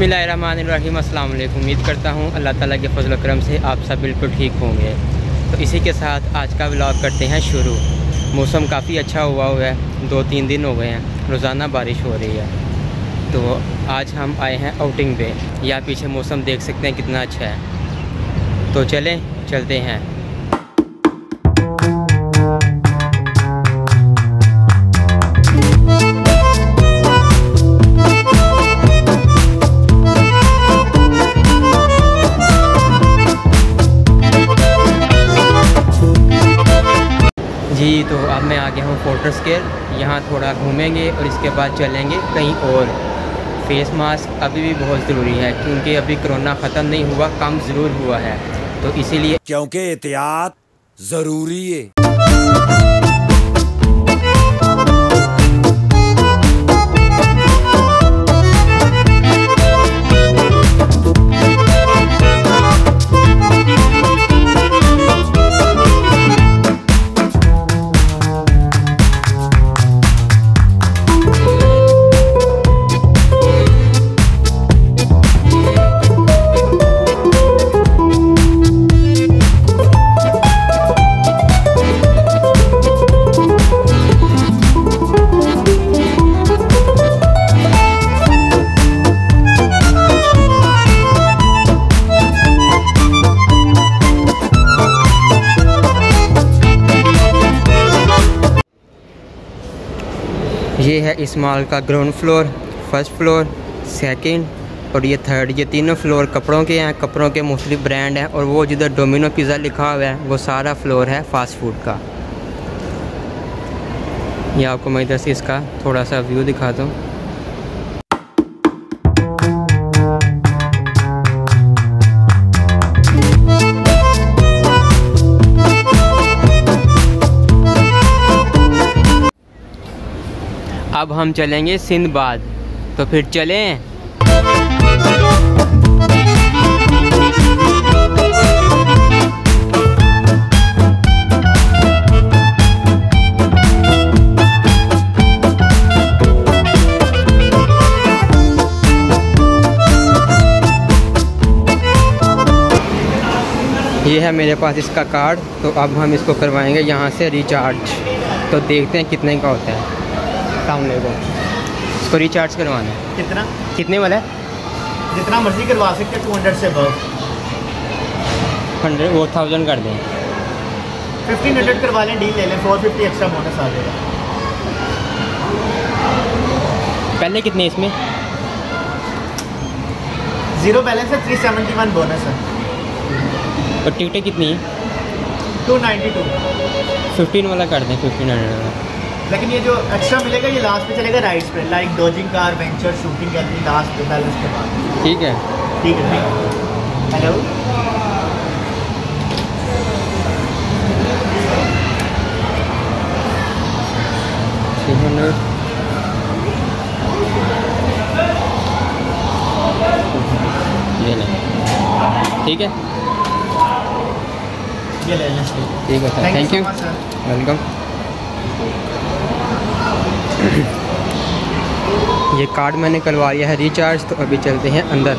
बिस्मिल्लाहिर्रहमानिर्रहीम। अस्सलाम वालेकुम। उम्मीद करता हूँ अल्लाह ताला के फजल करम से आप सब बिल्कुल ठीक होंगे। तो इसी के साथ आज का व्लॉग करते हैं शुरू। मौसम काफ़ी अच्छा हुआ है, 2-3 दिन हो गए हैं रोज़ाना बारिश हो रही है। तो आज हम आए हैं आउटिंग पे। यहाँ पीछे मौसम देख सकते हैं कितना अच्छा है। तो चलते हैं। जी तो अब मैं आ गया हूँ फोर्टस्केयर। यहाँ थोड़ा घूमेंगे और इसके बाद चलेंगे कहीं और। फेस मास्क अभी भी बहुत ज़रूरी है क्योंकि अभी कोरोना ख़त्म नहीं हुआ, कम ज़रूर हुआ है। तो इसीलिए क्योंकि एहतियात ज़रूरी है। ये है इस मॉल का ground floor, first floor, second और ये थर्ड। ये तीनों फ्लोर कपड़ों के हैं, कपड़ों के मुख्तलिफ ब्रांड हैं। और वो जिधर डोमिनो पिज़्ज़ा लिखा हुआ है वो सारा फ्लोर है फ़ास्ट फूड का। ये आपको मैं इधर से इसका थोड़ा सा व्यू दिखाता हूँ। अब हम चलेंगे सिंदबाद, तो फिर चलें। ये है मेरे पास इसका कार्ड, तो अब हम इसको करवाएंगे यहाँ से रिचार्ज। तो देखते हैं कितने का होता है। सामने को इसको रिचार्ज करवाना है। कितने वाला है? जितना मर्जी करवा सकते हैं, 200 से अबव। 100 वो 1000 कर दें। 1500 करवा लें, डील ले लें, 450 एक्स्ट्रा बोनस आ जाएगा। पहले कितने इसमें? 0 बैलेंस है, 371 बोनस है। और टिकटें कितनी है? 292। 15 वाला कर दें, 1500 वाला। लेकिन ये जो एक्स्ट्रा मिलेगा ये लास्ट पे चलेगा, राइड्स पे, like dodging car, venture, shooting gallery, last पे बैलेंस के बाद। ठीक है, ठीक है। हेलो, ये ले, ठीक है, ये ले लें। ठीक है सर, थैंक यू, वेलकम। ये कार्ड मैंने करवा लिया है रिचार्ज, तो अभी चलते हैं अंदर।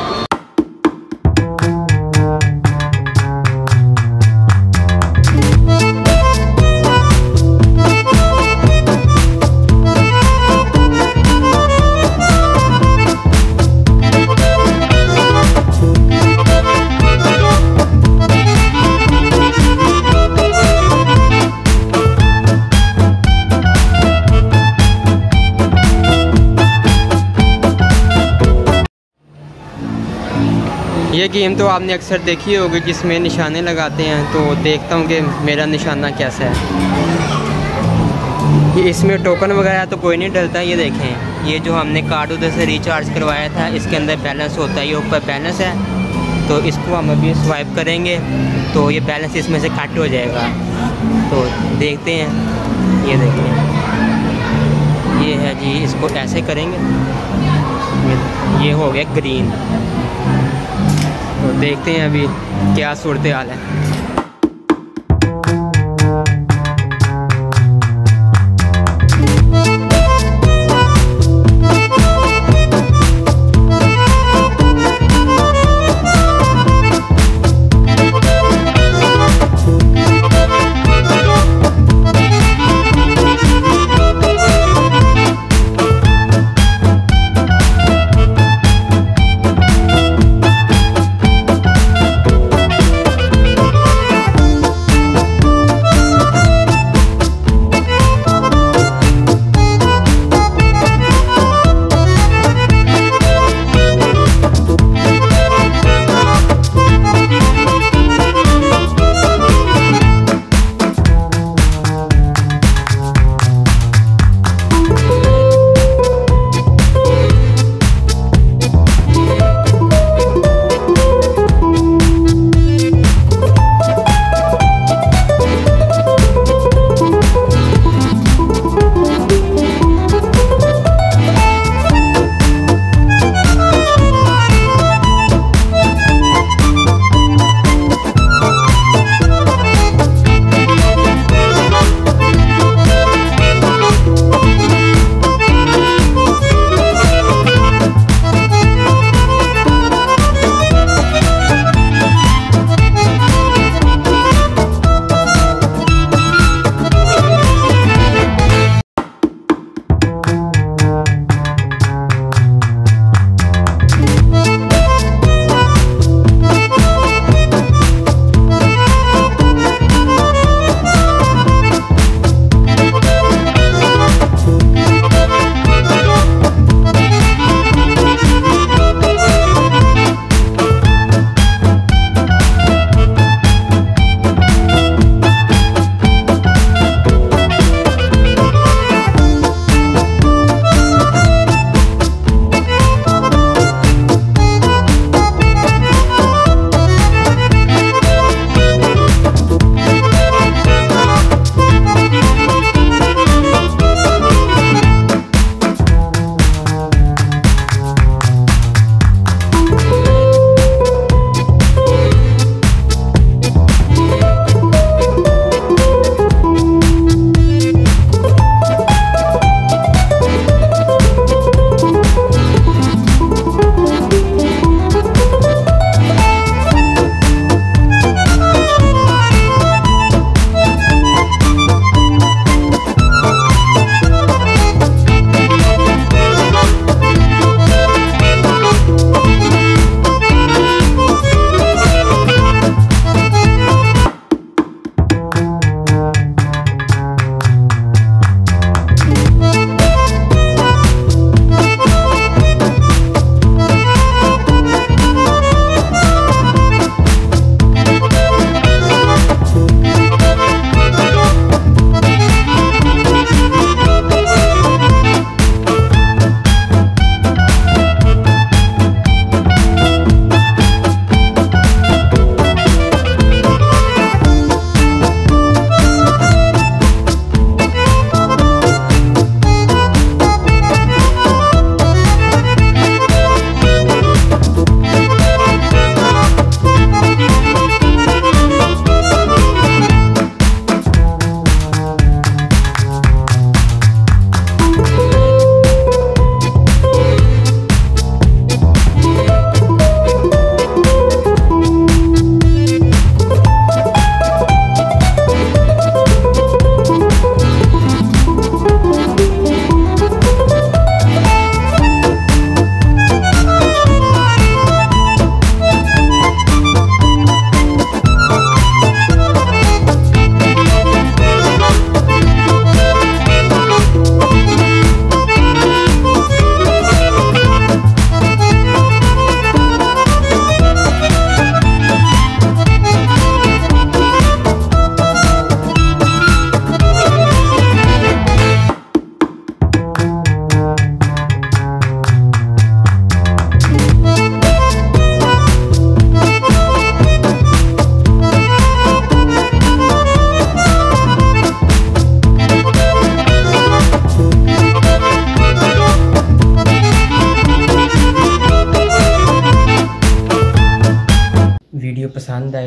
ये गेम तो आपने अक्सर देखी होगी जिसमें निशाने लगाते हैं। तो देखता हूँ कि मेरा निशाना कैसा है। ये इसमें टोकन वगैरह तो कोई नहीं डलता। ये देखें, ये जो हमने कार्ड उधर से रिचार्ज करवाया था, इसके अंदर बैलेंस होता है। ये ऊपर बैलेंस है, तो इसको हम अभी स्वाइप करेंगे तो ये बैलेंस इसमें से कट हो जाएगा। तो देखते हैं, ये देखें, ये है जी। इसको ऐसे करेंगे, ये हो गया ग्रीन। तो देखते हैं अभी क्या सूरत हाल है।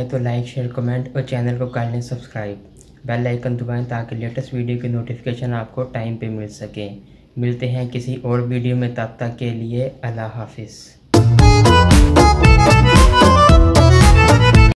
हैं तो लाइक शेयर कमेंट और चैनल को कर लें सब्सक्राइब। बेल आइकन दबाएं ताकि लेटेस्ट वीडियो की नोटिफिकेशन आपको टाइम पे मिल सके। मिलते हैं किसी और वीडियो में, तब तक के लिए अल्लाह हाफिज़।